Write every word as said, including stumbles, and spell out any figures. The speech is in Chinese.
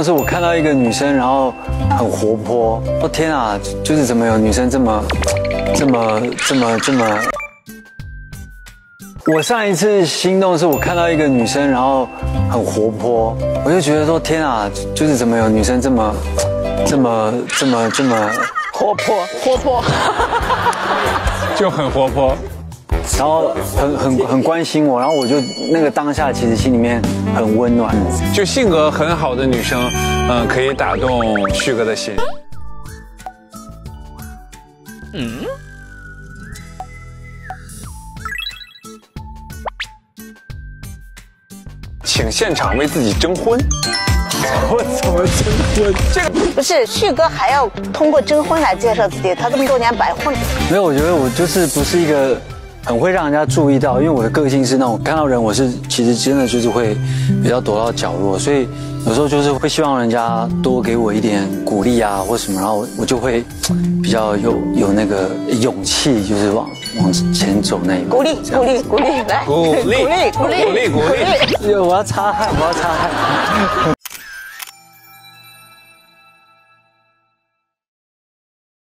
就是我看到一个女生，然后很活泼，哦天啊，就是怎么有女生这么、这么、这么、这么。我上一次心动是我看到一个女生，然后很活泼，我就觉得说天啊，就是怎么有女生这么、这么、这么、这么活泼活泼， 就很活泼。 然后很很很关心我，然后我就那个当下其实心里面很温暖。 就性格很好的女生，嗯，可以打动旭哥的心。嗯。请现场为自己征婚。 我怎么征婚？ 这个不是旭哥还要通过征婚来介绍自己，他这么多年白混。 没有，我觉得我就是不是一个很会让人家注意到，因为我的个性是那种看到人我是其实真的就是会比较躲到角落，所以有时候就是会希望人家多给我一点鼓励啊或什么，然后我就会比较有有那个勇气，就是往往前走那一步。 鼓励鼓励鼓励，来鼓励鼓励鼓励鼓励鼓励。 我要擦汗，我要擦汗。